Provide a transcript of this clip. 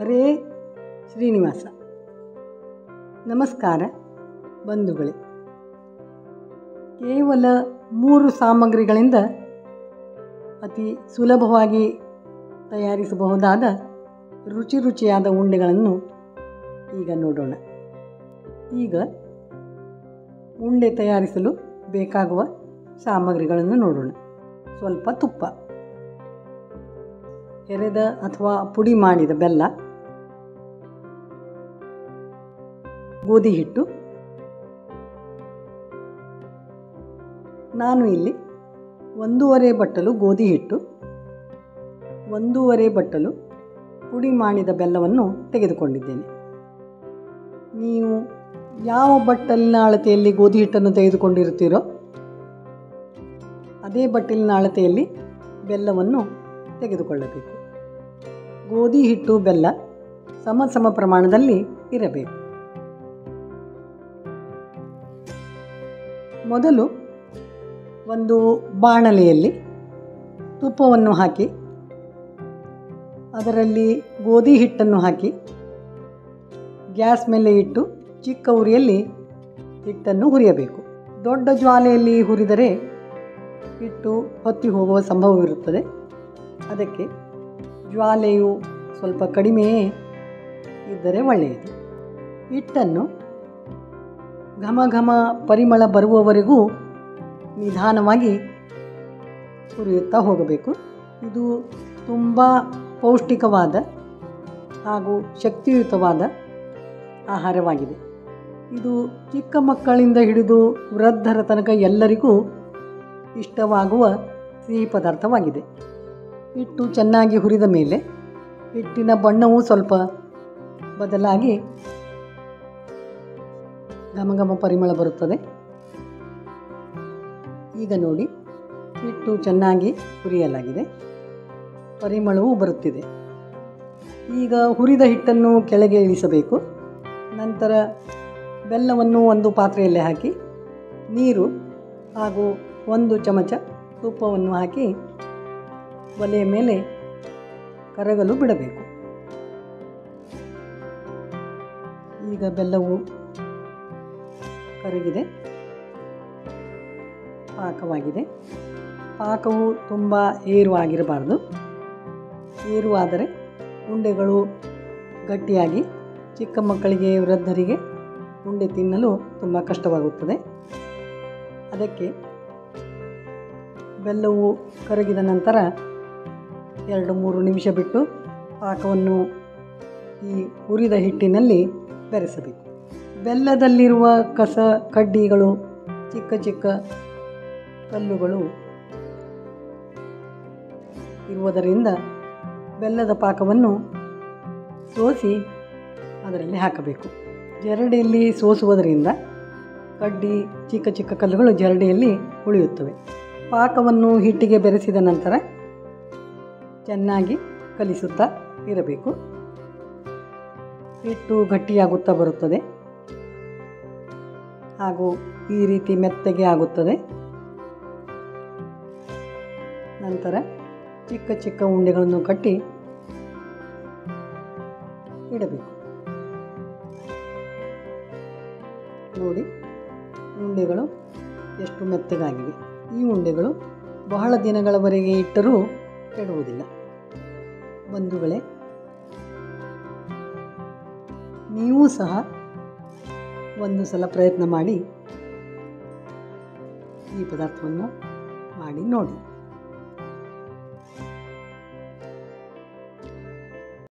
ಹರೇ ಶ್ರೀನಿವಾಸ. ನಮಸ್ಕಾರ ಬಂಧುಗಳೇ. ಕೇವಲ 3 ಸಾಮಗ್ರಿಗಳಿಂದ ಅತಿ ಸುಲಭವಾಗಿ ತಯಾರಿಸಬಹುದಾದ ರುಚಿಯಾದ ಉಂಡೆಗಳನ್ನು ಈಗ ನೋಡೋಣ. ಈಗ ಉಂಡೆ ತಯಾರಿಸಲು ಬೇಕಾಗುವ ಸಾಮಗ್ರಿಗಳನ್ನು ನೋಡೋಣ. ಸ್ವಲ್ಪ ತುಪ್ಪ, ಹೆರೆದ ಅಥವಾ ಪುಡಿ ಮಾಡಿದ ಬೆಲ್ಲ, ಗೋಧಿ ಹಿಟ್ಟು. ನಾನು ಇಲ್ಲಿ 1.5 ಬಟ್ಟಲು ಗೋಧಿ ಹಿಟ್ಟು, 1.5 ಬಟ್ಟಲು ಪುಡಿ ಮಾಡಿದ ಬೆಲ್ಲವನ್ನು ತೆಗೆದುಕೊಂಡಿದ್ದೇನೆ. ನೀವು ಯಾವ ಬಟ್ಟಲಿನ ಅಳತೆಯಲ್ಲಿ ಗೋಧಿ ಹಿಟ್ಟನ್ನು ತೆಗೆದುಕೊಂಡಿರುತ್ತೀರೋ ಅದೇ ಬಟ್ಟಲಿನ ಅಳತೆಯಲ್ಲಿ ಬೆಲ್ಲವನ್ನು ತೆಗೆದುಕೊಳ್ಳಬೇಕು. ಗೋಧಿ ಹಿಟ್ಟು ಬೆಲ್ಲ ಸಮ ಪ್ರಮಾಣದಲ್ಲಿ ಇರಬೇಕು. ಮೊದಲು ಒಂದು ಬಾಣಲೆಯಲ್ಲಿ ತುಪ್ಪವನ್ನು ಹಾಕಿ ಅದರಲ್ಲಿ ಗೋಧಿ ಹಿಟ್ಟನ್ನು ಹಾಕಿ ಗ್ಯಾಸ್ ಮೇಲೆ ಇಟ್ಟು ಚಿಕ್ಕ ಉರಿಯಲ್ಲಿ ಹಿಟ್ಟನ್ನು ಹುರಿಯಬೇಕು. ದೊಡ್ಡ ಜ್ವಾಲೆಯಲ್ಲಿ ಹುರಿದರೆ ಹಿಟ್ಟು ಹೊತ್ತಿ ಹೋಗುವ ಸಂಭವವಿರುತ್ತದೆ. ಅದಕ್ಕೆ ಜ್ವಾಲೆಯು ಸ್ವಲ್ಪ ಕಡಿಮೆಯೇ ಇದ್ದರೆ ಒಳ್ಳೆಯದು. ಹಿಟ್ಟನ್ನು ಘಮ ಪರಿಮಳ ಬರುವವರೆಗೂ ನಿಧಾನವಾಗಿ ಹುರಿಯುತ್ತಾ ಹೋಗಬೇಕು. ಇದು ತುಂಬ ಪೌಷ್ಟಿಕವಾದ ಹಾಗೂ ಶಕ್ತಿಯುತವಾದ ಆಹಾರವಾಗಿದೆ. ಇದು ಚಿಕ್ಕ ಮಕ್ಕಳಿಂದ ಹಿಡಿದು ವೃದ್ಧರ ತನಕ ಎಲ್ಲರಿಗೂ ಇಷ್ಟವಾಗುವ ಸಿಹಿ ಪದಾರ್ಥವಾಗಿದೆ. ಹಿಟ್ಟು ಚೆನ್ನಾಗಿ ಹುರಿದ ಮೇಲೆ ಹಿಟ್ಟಿನ ಬಣ್ಣವು ಸ್ವಲ್ಪ ಬದಲಾಗಿ ಘಮ ಪರಿಮಳ ಬರುತ್ತದೆ. ಈಗ ನೋಡಿ, ಹಿಟ್ಟು ಚೆನ್ನಾಗಿ ಹುರಿಯಲಾಗಿದೆ, ಪರಿಮಳವೂ ಬರುತ್ತಿದೆ. ಈಗ ಹುರಿದ ಹಿಟ್ಟನ್ನು ಕೆಳಗೆ ಇಳಿಸಬೇಕು. ನಂತರ ಬೆಲ್ಲವನ್ನು ಒಂದು ಪಾತ್ರೆಯಲ್ಲಿ ಹಾಕಿ ನೀರು ಹಾಗೂ 1 ಚಮಚ ತುಪ್ಪವನ್ನು ಹಾಕಿ ಒಲೆಯ ಮೇಲೆ ಕರಗಲು ಬಿಡಬೇಕು. ಈಗ ಬೆಲ್ಲವು ಕರಗಿದೆ, ಪಾಕವಾಗಿದೆ. ಪಾಕವು ತುಂಬ ಏರುವಾಗಿರಬಾರ್ದು. ಏರುವಾದರೆ ಉಂಡೆಗಳು ಗಟ್ಟಿಯಾಗಿ ಚಿಕ್ಕ ಮಕ್ಕಳಿಗೆ ವೃದ್ಧರಿಗೆ ಉಂಡೆ ತಿನ್ನಲು ತುಂಬ ಕಷ್ಟವಾಗುತ್ತದೆ. ಅದಕ್ಕೆ ಬೆಲ್ಲವು ಕರಗಿದ ನಂತರ 2-3 ನಿಮಿಷ ಬಿಟ್ಟು ಪಾಕವನ್ನು ಈ ಹುರಿದ ಹಿಟ್ಟಿನಲ್ಲಿ ಬೆರೆಸಬೇಕು. ಬೆಲ್ಲದಲ್ಲಿರುವ ಕಸ ಕಡ್ಡಿಗಳು, ಚಿಕ್ಕ ಕಲ್ಲುಗಳು ಇರುವುದರಿಂದ ಬೆಲ್ಲದ ಪಾಕವನ್ನು ಸೋಸಿ ಅದರಲ್ಲಿ ಹಾಕಬೇಕು. ಜರಡಿಯಲ್ಲಿ ಸೋಸುವುದರಿಂದ ಕಡ್ಡಿ, ಚಿಕ್ಕ ಕಲ್ಲುಗಳು ಜರಡಿಯಲ್ಲಿ ಉಳಿಯುತ್ತವೆ. ಪಾಕವನ್ನು ಹಿಟ್ಟಿಗೆ ಬೆರೆಸಿದ ನಂತರ ಚೆನ್ನಾಗಿ ಕಲಿಸುತ್ತಾ ಇರಬೇಕು. ಹಿಟ್ಟು ಗಟ್ಟಿಯಾಗುತ್ತಾ ಬರುತ್ತದೆ ಹಾಗೂ ಈ ರೀತಿ ಮೆತ್ತಗೆ ಆಗುತ್ತದೆ. ನಂತರ ಚಿಕ್ಕ ಉಂಡೆಗಳನ್ನು ಕಟ್ಟಿ ಇಡಬೇಕು. ನೋಡಿ, ಉಂಡೆಗಳು ಎಷ್ಟು ಮೆತ್ತಗಾಗಿವೆ. ಈ ಉಂಡೆಗಳು ಬಹಳ ದಿನಗಳವರೆಗೆ ಇಟ್ಟರೂ ಕೆಡುವುದಿಲ್ಲ. ಬಂಧುಗಳೇ, ನೀವು ಸಹ ಒಂದು ಸಲ ಪ್ರಯತ್ನ ಮಾಡಿ ಈ ಪದಾರ್ಥವನ್ನು ಮಾಡಿ ನೋಡಿ.